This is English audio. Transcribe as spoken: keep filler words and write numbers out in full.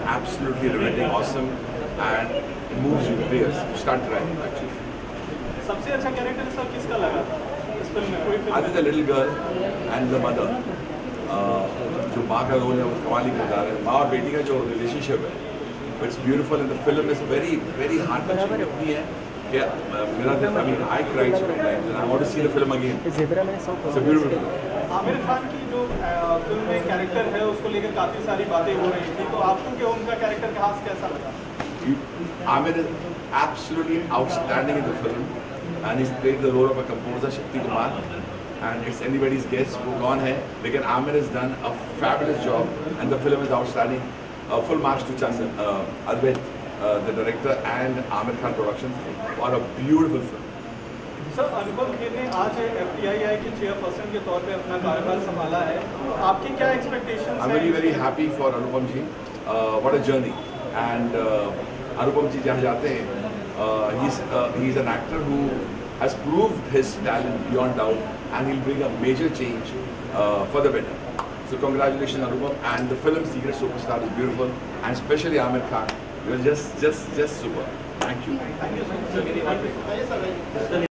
absolutely riveting, awesome, and it moves you to tears. Start crying actually. सबसे अच्छा character sir किसका लगा इस फिल्म में? कोई film I think the little girl and the mother, uh, जो माँ का रोल है वो कमाली किरदार है. माँ और बेटी का जो रिलेशनशिप है, it's beautiful and the film is very very heart touching. इतनी है कि मेरा दिल, I mean I cried so many times and I want to see the film again. It's a beautiful film. Aamir Khan की जो फिल्म में character है उसको लेकर काफी सारी बातें हो रही थी, तो आपको क्या उनका कैरेक्टर खास कैसा लगा? Amir is absolutely outstanding in the film and he's played the role of a composer, Shakti Kumar, and it's anybody's guess who gone hai. Lekin Amir has done a fabulous job and the film is outstanding. Uh, full marks to Chandan, uh, Arvind, uh, the director, and Amir Khan Productions for a beautiful film. Sir Anupam Kher ने आज F T I आई के chairperson के तौर पे अपना कार्यभार संभाला है, तो आपकी क्या एक्सपेक्टेशंस हैं? I'm very very happy for Anupam ji. Uh, what a journey! And uh, Anupam ji जहाँ जाते हैं, uh, he's uh, he's an actor who has proved his talent beyond doubt, and he'll bring a major change uh, for the better. So congratulations Anupam, and the film Secret Superstar is beautiful, and especially Amir Khan. You're just just just super. Thank you. Thank you, sir.